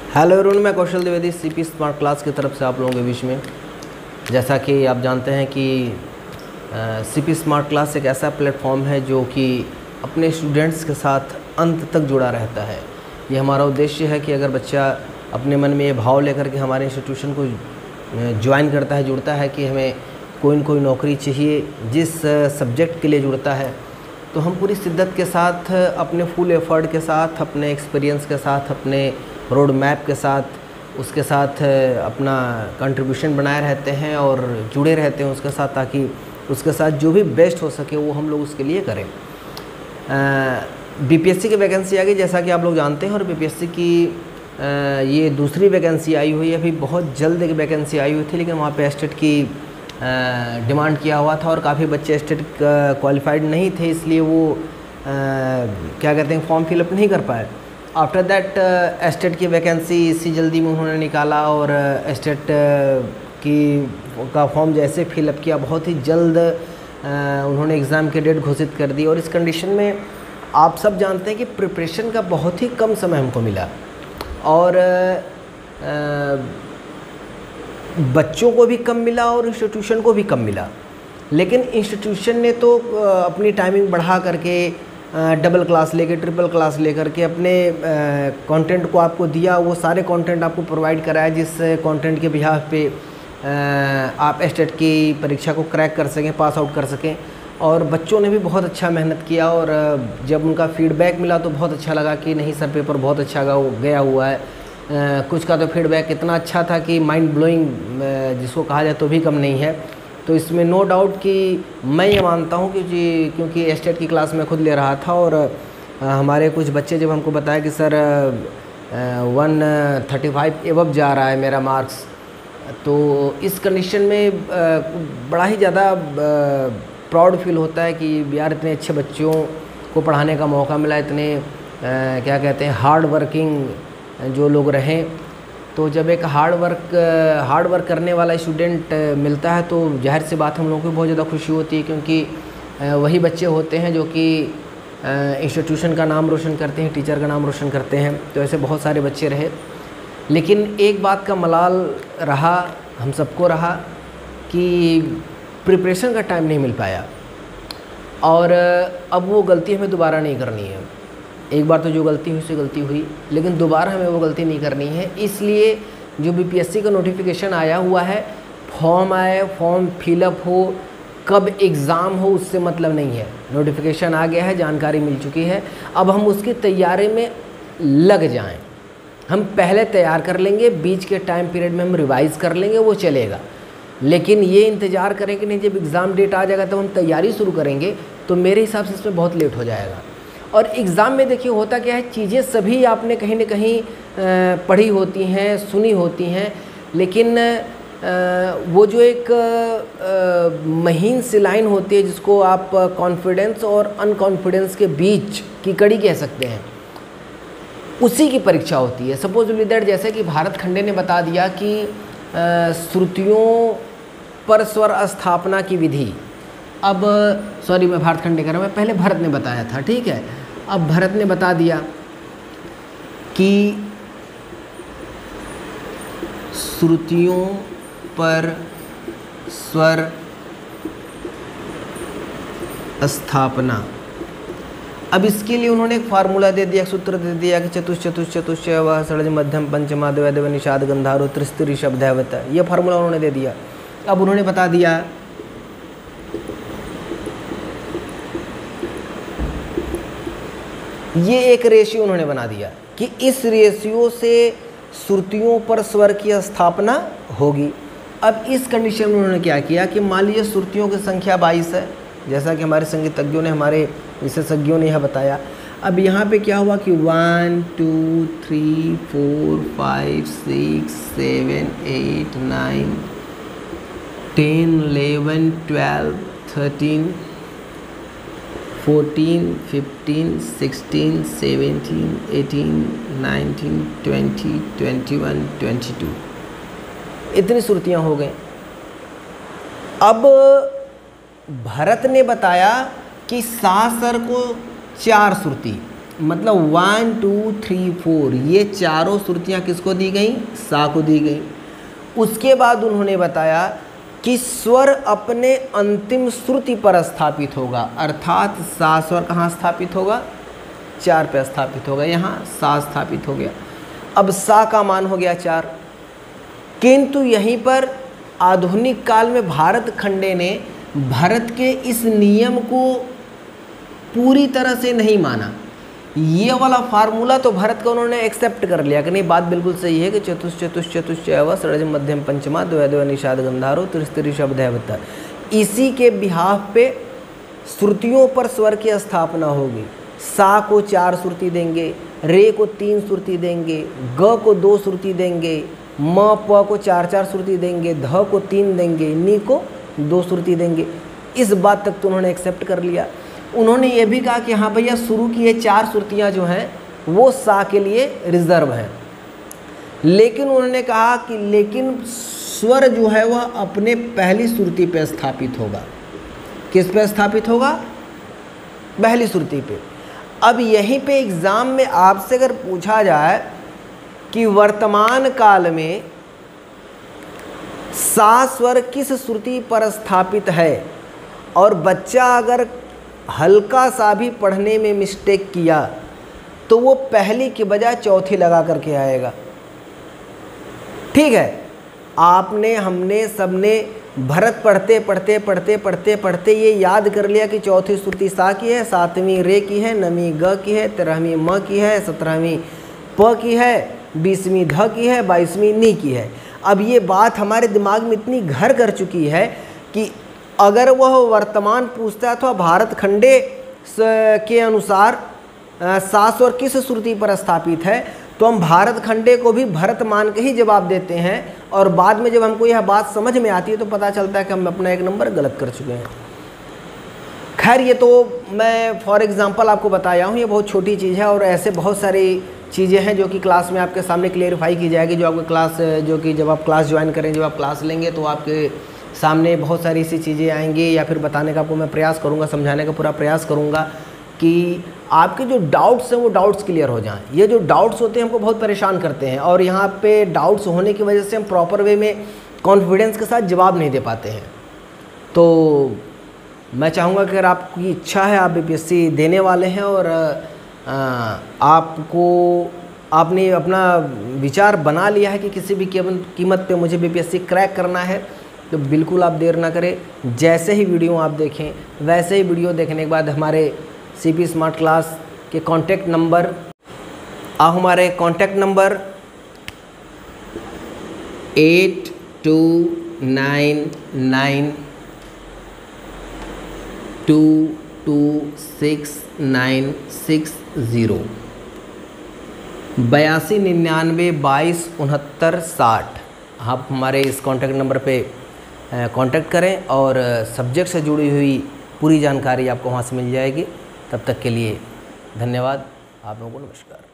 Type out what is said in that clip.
Hello everyone, मैं Kaushal Dwivedi CP smart class की तरफ से आप लोगों के बीच में। जैसा कि आप जानते हैं कि सीपी स्मार्ट क्लास एक ऐसा प्लेटफॉर्म है जो कि अपने स्टूडेंट्स के साथ अंत तक जुड़ा रहता है। ये हमारा उद्देश्य है कि अगर बच्चा अपने मन में ये भाव लेकर के हमारे इंस्टीट्यूशन को ज्वाइन करता है, जुड़ता है कि हमें कोई न कोई नौकरी चाहिए, जिस सब्जेक्ट के लिए जुड़ता है, तो हम पूरी शिद्दत के साथ, अपने फुल एफर्ट के साथ, अपने एक्सपीरियंस के साथ, अपने रोड मैप के साथ, उसके साथ अपना कंट्रीब्यूशन बनाए रहते हैं और जुड़े रहते हैं उसके साथ, ताकि उसके साथ जो भी बेस्ट हो सके वो हम लोग उसके लिए करें। बीपीएससी की वैकेंसी आ गई, जैसा कि आप लोग जानते हैं, और बीपीएससी की ये दूसरी वैकेंसी आई हुई है। अभी बहुत जल्द एक वैकेंसी आई हुई थी, लेकिन वहाँ पे एस्टेट की डिमांड किया हुआ था और काफ़ी बच्चे एस्टेट क्वालिफाइड नहीं थे, इसलिए वो क्या कहते हैं, फॉर्म फिलअप नहीं कर पाए। आफ्टर दैट एस्टेट की वैकेंसी इसी जल्दी में उन्होंने निकाला और एस्टेट का फॉर्म जैसे फिलअप किया, बहुत ही जल्द उन्होंने एग्ज़ाम की डेट घोषित कर दी। और इस कंडीशन में आप सब जानते हैं कि प्रिपरेशन का बहुत ही कम समय हमको मिला और बच्चों को भी कम मिला और इंस्टीट्यूशन को भी कम मिला। लेकिन इंस्टीट्यूशन ने तो अपनी टाइमिंग बढ़ा करके डबल क्लास लेकर, ट्रिपल क्लास लेकर के अपने कंटेंट को आपको दिया, वो सारे कंटेंट आपको प्रोवाइड कराया जिस कंटेंट के बिहाफ पे आप एस्टेट की परीक्षा को क्रैक कर सकें, पास आउट कर सकें। और बच्चों ने भी बहुत अच्छा मेहनत किया और जब उनका फीडबैक मिला तो बहुत अच्छा लगा कि नहीं सर, पेपर बहुत अच्छा गया हुआ है। कुछ का तो फीडबैक इतना अच्छा था कि माइंड ब्लोइंग जिसको कहा जाए तो भी कम नहीं है। तो इसमें नो डाउट कि मैं ये मानता हूँ कि क्योंकि एस्टेट की क्लास में खुद ले रहा था और हमारे कुछ बच्चे जब हमको बताया कि सर 135 एबव जा रहा है मेरा मार्क्स, तो इस कंडीशन में बड़ा ही ज़्यादा प्राउड फील होता है कि यार इतने अच्छे बच्चों को पढ़ाने का मौका मिला, इतने क्या कहते हैं हार्ड वर्किंग जो लोग रहें। तो जब एक हार्ड वर्क करने वाला स्टूडेंट मिलता है तो जाहिर सी बात हम लोगों को बहुत ज़्यादा खुशी होती है, क्योंकि वही बच्चे होते हैं जो कि इंस्टीट्यूशन का नाम रोशन करते हैं, टीचर का नाम रोशन करते हैं। तो ऐसे बहुत सारे बच्चे रहे, लेकिन एक बात का मलाल रहा, हम सबको रहा, कि प्रिपरेशन का टाइम नहीं मिल पाया। और अब वो गलती हमें दोबारा नहीं करनी है। एक बार तो जो गलती हुई उससे गलती हुई, लेकिन दोबारा हमें वो गलती नहीं करनी है। इसलिए जो बीपीएससी का नोटिफिकेशन आया हुआ है, फॉर्म आए, फॉर्म फिलअप हो, कब एग्ज़ाम हो, उससे मतलब नहीं है। नोटिफिकेशन आ गया है, जानकारी मिल चुकी है, अब हम उसकी तैयारी में लग जाएं। हम पहले तैयार कर लेंगे, बीच के टाइम पीरियड में हम रिवाइज़ कर लेंगे, वो चलेगा। लेकिन ये इंतज़ार करें कि नहीं जब एग्ज़ाम डेट आ जाएगा तो हम तैयारी शुरू करेंगे, तो मेरे हिसाब से इसमें बहुत लेट हो जाएगा। और एग्ज़ाम में देखिए होता क्या है, चीज़ें सभी आपने कहीं न कहीं पढ़ी होती हैं, सुनी होती हैं, लेकिन वो जो एक महीन सी लाइन होती है जिसको आप कॉन्फिडेंस और अनकॉन्फिडेंस के बीच की कड़ी कह सकते हैं, उसी की परीक्षा होती है। सपोज दैट जैसे कि भारत खंडे ने बता दिया कि श्रुतियों पर स्वर स्थापना की विधि, अब सॉरी मैं भारत खंडे कर रहा हूँ, मैं पहले भरत ने बताया था, ठीक है। अब भरत ने बता दिया कि श्रुतियों पर स्वर स्थापना। अब इसके लिए उन्होंने एक फार्मूला दे दिया, एक सूत्र दे दिया कि चतुश्चय वह षड्ज मध्यम पंचमा द्वैधव निषाद गंधारो त्रिस्त्री शब्दैवत, ये फार्मूला उन्होंने दे दिया। अब उन्होंने बता दिया ये एक रेशियो उन्होंने बना दिया कि इस रेशियो से श्रुतियों पर स्वर की स्थापना होगी। अब इस कंडीशन में उन्होंने क्या किया कि मान लीजिए श्रुतियों की संख्या 22 है, जैसा कि हमारे संगीतज्ञों ने, हमारे विशेषज्ञों ने यह बताया। अब यहाँ पे क्या हुआ कि 1 2 3 4 5 6 7 8 9 10 11 12 13 14 15 16 17 18 19 20 21 22, इतनी श्रुतियाँ हो गई। अब भरत ने बताया कि सासर को 4 श्रुति, मतलब 1 2 3 4 ये चारों श्रुतियाँ किसको दी गई? सा को दी गई। उसके बाद उन्होंने बताया कि स्वर अपने अंतिम श्रुति पर स्थापित होगा, अर्थात सा स्वर कहाँ स्थापित होगा? 4 पे स्थापित होगा। यहाँ सा स्थापित हो गया। अब सा का मान हो गया 4। किंतु यहीं पर आधुनिक काल में भारत खंडे ने भरत के इस नियम को पूरी तरह से नहीं माना। ये वाला फार्मूला तो भरत का उन्होंने एक्सेप्ट कर लिया कि नहीं, बात बिल्कुल सही है कि चतुश्चतुश्चतुश्चैव षडज मध्यम पंचमा द्वैद्वय निषाद गंधारो त्रिस्त्री शब्द है बता। इसी के बिहाफ पे श्रुतियों पर स्वर की स्थापना होगी। सा को 4 श्रुति देंगे, रे को 3 श्रुति देंगे, ग को 2 श्रुति देंगे, म प को 4 श्रुति देंगे, ध को 3 देंगे, नी को 2 श्रुति देंगे। इस बात तक तो उन्होंने एक्सेप्ट कर लिया। उन्होंने ये भी कहा कि हाँ भैया शुरू की ये 4 श्रुतियाँ जो हैं वो सा के लिए रिजर्व हैं। लेकिन उन्होंने कहा कि लेकिन स्वर जो है वह अपने पहली श्रुति पे स्थापित होगा। किस पे स्थापित होगा? पहली श्रुति पे। अब यहीं पे एग्ज़ाम में आपसे अगर पूछा जाए कि वर्तमान काल में सा स्वर किस श्रुति पर स्थापित है, और बच्चा अगर हल्का सा भी पढ़ने में मिस्टेक किया तो वो पहली की बजाय चौथी लगा करके आएगा। ठीक है, आपने हमने सबने भरत पढ़ते पढ़ते पढ़ते पढ़ते पढ़ते ये याद कर लिया कि चौथी श्रुति सा की है, 7वीं रे की है, 9वीं ग की है, 13वीं म की है, 17वीं प की है, 20वीं ध की है, 22वीं नी की है। अब ये बात हमारे दिमाग में इतनी घर कर चुकी है कि अगर वह वर्तमान पूछता तो भारत खंडे के अनुसार सा स्वर किस श्रुति पर स्थापित है, तो हम भारत खंडे को भी भरत मान के ही जवाब देते हैं, और बाद में जब हमको यह बात समझ में आती है तो पता चलता है कि हम अपना एक नंबर गलत कर चुके हैं। खैर ये तो मैं फॉर एग्जांपल आपको बताया हूँ, ये बहुत छोटी चीज़ है, और ऐसे बहुत सारी चीज़ें हैं जो कि क्लास में आपके सामने क्लियरिफाई की जाएगी। जो आपका क्लास जो कि जब आप क्लास ज्वाइन करें, जब आप क्लास लेंगे तो आपके सामने बहुत सारी ऐसी चीज़ें आएंगी, या फिर बताने का आपको मैं प्रयास करूँगा, समझाने का पूरा प्रयास करूँगा कि आपके जो डाउट्स हैं वो डाउट्स क्लियर हो जाएं। ये जो डाउट्स होते हैं हमको बहुत परेशान करते हैं, और यहाँ पे डाउट्स होने की वजह से हम प्रॉपर वे में कॉन्फिडेंस के साथ जवाब नहीं दे पाते हैं। तो मैं चाहूँगा कि अगर आपकी इच्छा है, आप बीपीएससी देने वाले हैं और आपने अपना विचार बना लिया है कि किसी भी कीमत पे मुझे बीपीएससी क्रैक करना है, तो बिल्कुल आप देर ना करें। जैसे ही वीडियो आप देखें वैसे ही वीडियो देखने के बाद हमारे सीपी स्मार्ट क्लास के कांटेक्ट नंबर, आप हमारे कांटेक्ट नंबर 8299226960 8299226960 आप हमारे इस कांटेक्ट नंबर पे कांटेक्ट करें, और सब्जेक्ट से जुड़ी हुई पूरी जानकारी आपको वहाँ से मिल जाएगी। तब तक के लिए धन्यवाद। आप लोगों को नमस्कार।